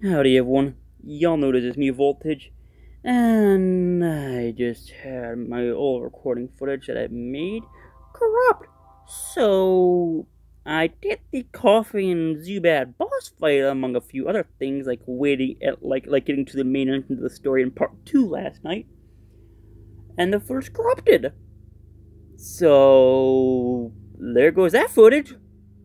Howdy everyone, y'all know this is me, Voltage, and I just had my old recording footage that I made corrupt. So, I did the Coffee and Zubat boss fight among a few other things, like waiting at, like getting to the main entrance of the story in part 2 last night, and the footage corrupted. So, there goes that footage.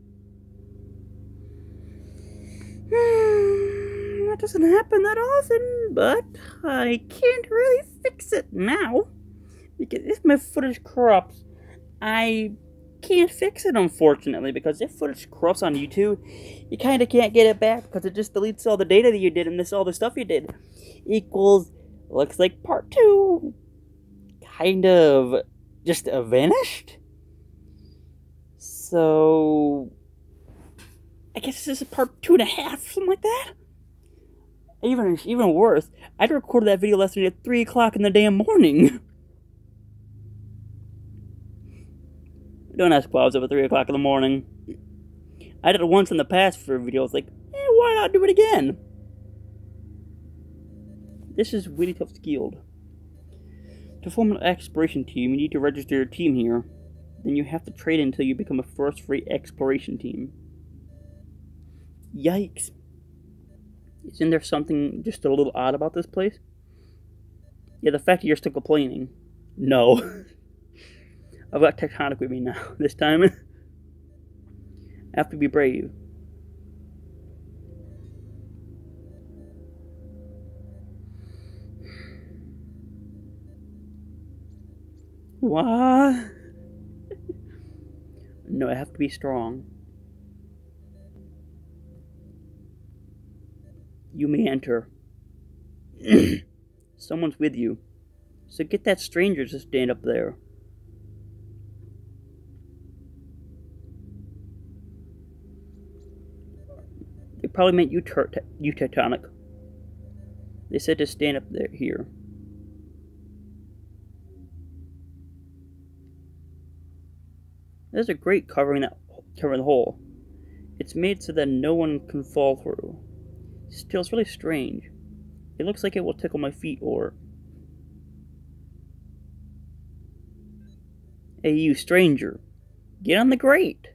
That doesn't happen that often, but I can't really fix it now. Because if my footage corrupts, I can't fix it, unfortunately, because if footage corrupts on YouTube, you kind of can't get it back because it just deletes all the data that you did and all the stuff you did. Equals, looks like part 2 kind of just vanished. So, I guess this is part 2.5, something like that. Even worse, I'd recorded that video lesson at 3 o'clock in the damn morning. Don't ask why I was up at 3 o'clock in the morning. I did it once in the past for videos, like, why not do it again? This is Witty Tufts Guild. To form an exploration team, you need to register your team here. Then you have to trade until you become a first-rate exploration team. Yikes. Isn't there something just a little odd about this place? Yeah, the fact that you're still complaining. No. I've got Tectonic with me now, this time. I have to be brave. What? No, I have to be strong. You may enter. Someone's with you. So get that stranger to stand up there. They probably meant you Tectonic. They said to stand up there here. There's a grate covering the hole. It's made so that no one can fall through. Still, it's really strange. It looks like it will tickle my feet or... Hey, you stranger. Get on the grate.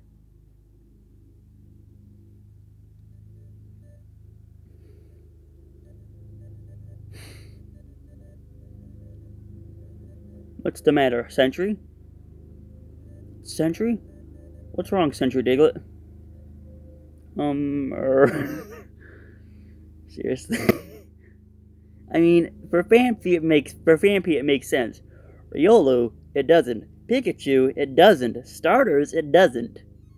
What's the matter, Sentry? Sentry? What's wrong, Sentry Diglett? Seriously. I mean, for Phanpy it makes sense. Riolu, it doesn't. Pikachu, it doesn't. Starters, it doesn't.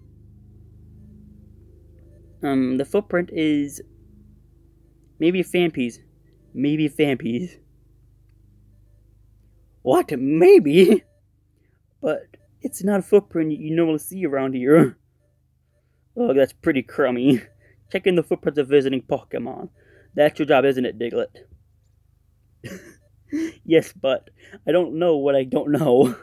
The footprint is maybe Phanpy's. Maybe Phanpy's. What? Maybe? But it's not a footprint you normally see around here. Oh, that's pretty crummy. Checking the footprints of visiting Pokemon. That's your job, isn't it, Diglett? Yes, but I don't know what I don't know.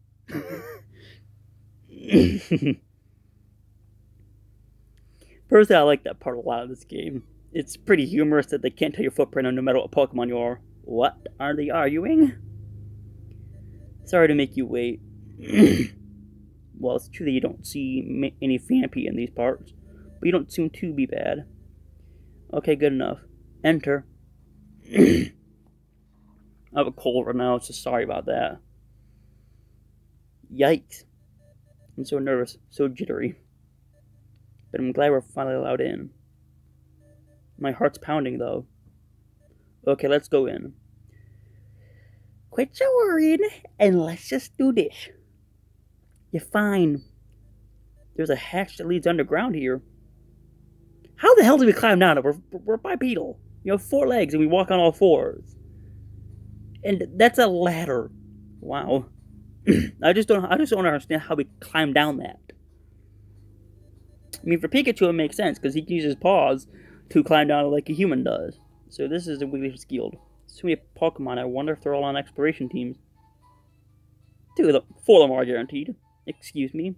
Personally, I like that part a lot of this game. It's pretty humorous that they can't tell your footprint no matter what Pokemon you are. What are they arguing? Sorry to make you wait. Well, it's true that you don't see any Phanpy in these parts, but you don't seem to be bad. Okay, good enough. Enter. I have a cold right now, so sorry about that. Yikes. I'm so nervous, so jittery. But I'm glad we're finally allowed in. My heart's pounding, though. Okay, let's go in. Quit your worrying, and let's just do this. You're fine. There's a hatch that leads underground here. How the hell do we climb down it? We're bipedal. You have 4 legs and we walk on all 4s. And that's a ladder. Wow. I just don't understand how we climb down that. I mean, for Pikachu it makes sense because he can use his paws to climb down like a human does. So this is a Witty Tufts Guild. So many Pokemon. I wonder if they're all on exploration teams. 4 of them are guaranteed. Excuse me.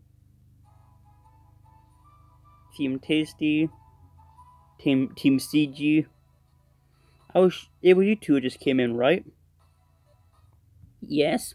Team Tasty. Team CG. It was you two who just came in, right? Yes.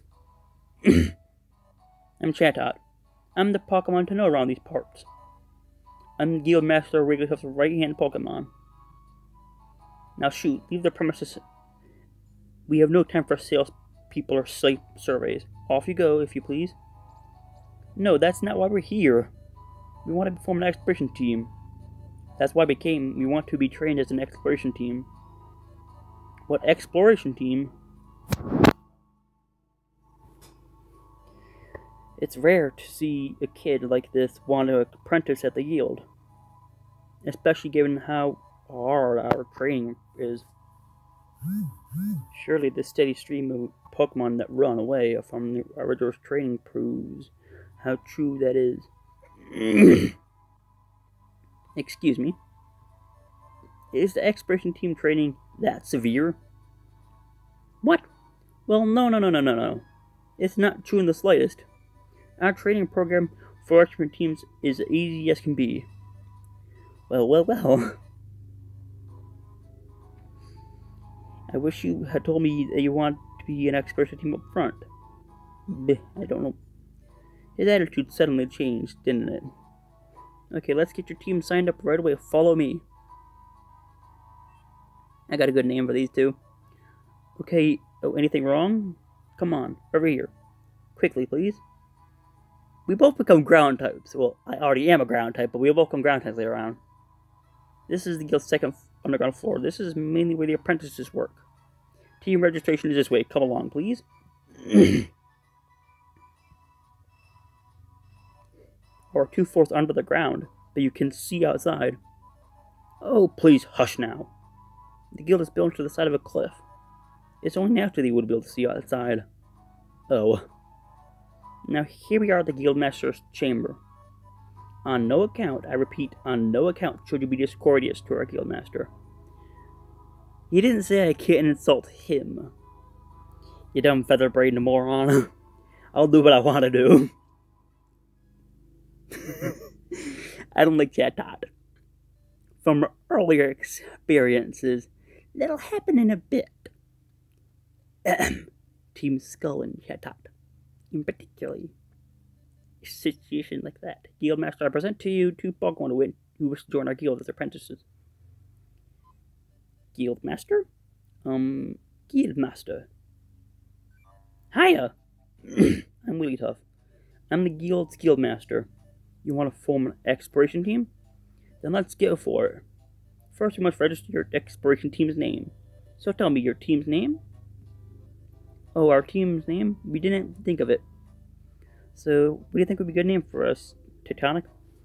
I'm Chatot. I'm the Pokemon to know around these parts. I'm Guild Master Wigglytuff's right-hand Pokemon. Now shoot, leave the premises. We have no time for sales people or site surveys. Off you go, if you please. No, that's not why we're here. We want to form an exploration team. That's why we came. We want to be trained as an exploration team. What exploration team? It's rare to see a kid like this want to apprentice at the Guild. Especially given how hard our training is. Surely the steady stream of Pokemon that run away from the original training proves how true that is. Excuse me. Is the exploration team training that severe? What? Well, no. It's not true in the slightest. Our training program for exploration teams is as easy as can be. Well. I wish you had told me that you want to be an exploration team up front. I don't know. His attitude suddenly changed, didn't it? Okay, let's get your team signed up right away. Follow me. I got a good name for these two. Okay, anything wrong? Come on, over here. Quickly, please. We both become ground types. Well, I already am a ground type, but we both become ground types later on. This is the guild's second underground floor. This is mainly where the apprentices work. Team registration is this way. Come along, please. Or 2 floors under the ground, but you can see outside. Oh, please hush now. The guild is built to the side of a cliff. It's only naturally you would be able to see outside. Oh. Now here we are at the Guildmaster's chamber. On no account, I repeat, on no account should you be discourteous to our Guildmaster. He didn't say I can't insult him. You dumb feather-brained moron. I'll do what I want to do. I don't like Chatot. From earlier experiences, that'll happen in a bit. Team Skull and Chatot. In particular, a situation like that. Guildmaster, I present to you 2 Pokemon who wish to join our guild as apprentices. Guildmaster? Guildmaster. Hiya! I'm Wigglytuff. I'm the guild's Guildmaster. You want to form an exploration team? Then let's go for it. First, you must register your exploration team's name. So tell me your team's name? Oh, our team's name? We didn't think of it. So, what do you think would be a good name for us? Titanic?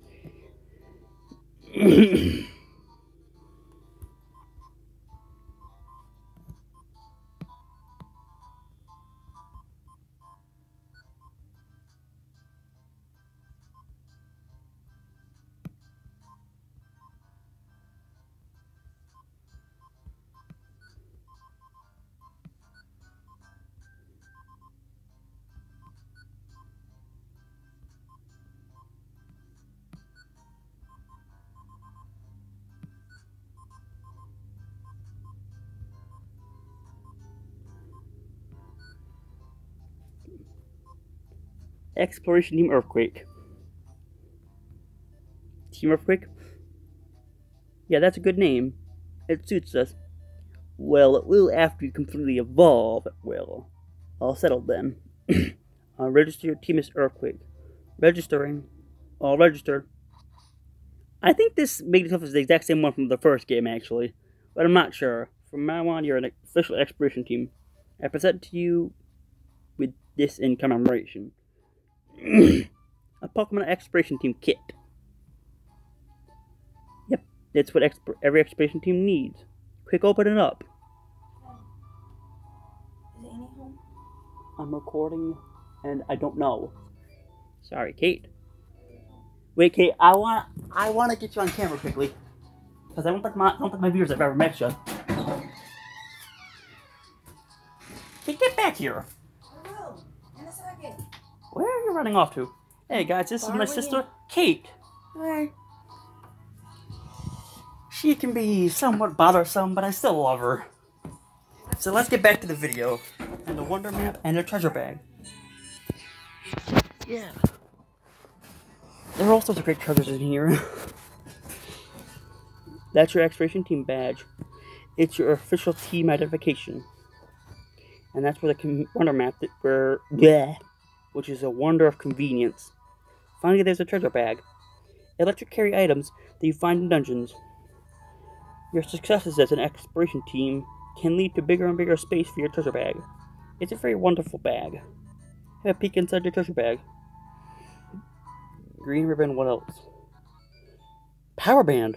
Exploration Team Earthquake. Team Earthquake? Yeah, that's a good name. It suits us. Well, it will after you completely evolve. It will. All settled then. Register your team as Earthquake. Registering. All registered. I think this Wigglytuff is the exact same one from the first game, actually. But I'm not sure. From now on, you're an official exploration team. I present to you with this in commemoration. A Pokemon exploration team kit. Yep, that's what every exploration team needs. Quick, open it up. Is Annie home? I'm recording, and I don't know. Sorry, Kate. Wait, Kate, I want to get you on camera quickly, because I don't think my viewers have ever met you. Kate, get back here. I will. In a second. Where are you running off to? Hey guys, this is my sister, Kate. Hi. She can be somewhat bothersome, but I still love her. So let's get back to the video and the wonder map and the treasure bag. Yeah. There are all sorts of great treasures in here. That's your exploration team badge. It's your official team identification. And that's where the wonder map, which is a wonder of convenience. Finally, there's a treasure bag. It lets you carry items that you find in dungeons. Your successes as an exploration team can lead to bigger and bigger space for your treasure bag. It's a very wonderful bag. Have a peek inside your treasure bag. Green ribbon, what else? Power band.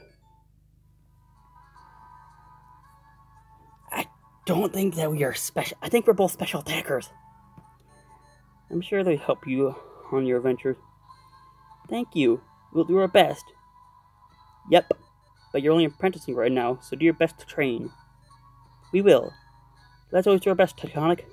I don't think that we are special. I think we're both special attackers. I'm sure they help you on your adventures. Thank you. We'll do our best. Yep. But you're only apprenticing right now, so do your best to train. We will. Let's always do our best, Tectonic.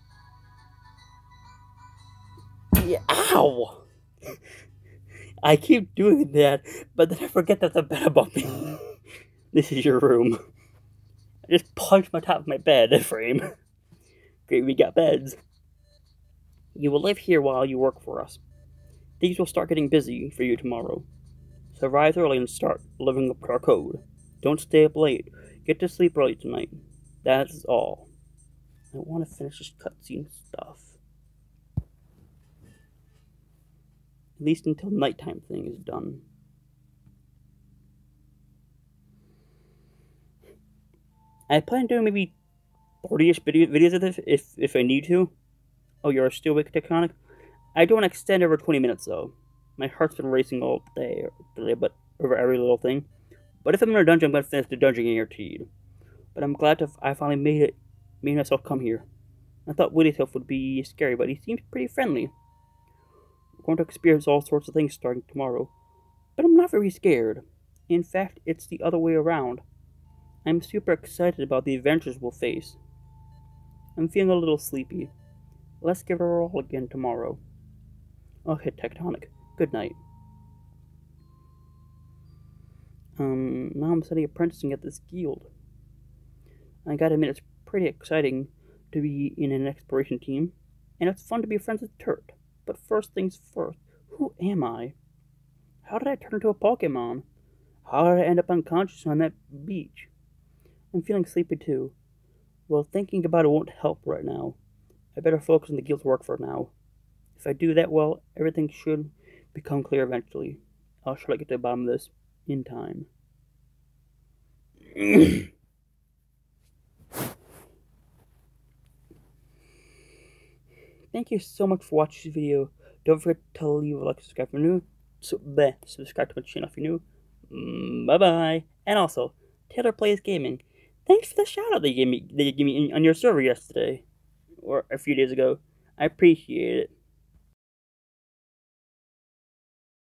Yeah, ow! I keep doing that, but then I forget there's a bed above me. This is your room. I just punched my top of my bed frame. Great, we got beds. You will live here while you work for us. Things will start getting busy for you tomorrow. So rise early and start living up to our code. Don't stay up late. Get to sleep early tonight. That's all. I want to finish this cutscene stuff. At least until nighttime thing is done. I plan on doing maybe 40-ish videos of this if I need to. Oh, you're still awake, Tectonic? I don't want to extend over 20 minutes though. My heart's been racing all day, but over every little thing. But if I'm in a dungeon, I'm going to finish the dungeon guaranteed. But I'm glad I finally made myself come here. I thought Wittytail would be scary, but he seems pretty friendly. We're going to experience all sorts of things starting tomorrow. But I'm not very scared. In fact, it's the other way around. I'm super excited about the adventures we'll face. I'm feeling a little sleepy. Let's give it a roll again tomorrow. Okay, Tectonic. Good night. Now I'm studying apprenticing at this guild. I gotta admit, it's pretty exciting to be in an exploration team, and it's fun to be friends with Turt. But first things first, who am I? How did I turn into a Pokemon? How did I end up unconscious on that beach? I'm feeling sleepy too. Well, thinking about it won't help right now. I better focus on the guild's work for now. If I do that well, everything should become clear eventually. I'll try to get to the bottom of this in time. Thank you so much for watching this video. Don't forget to leave a like, subscribe if you're new. Subscribe to my channel if you're new. Bye bye. And also, Taylor Plays Gaming. Thanks for the shout out that you gave me on your server yesterday, or a few days ago. I appreciate it.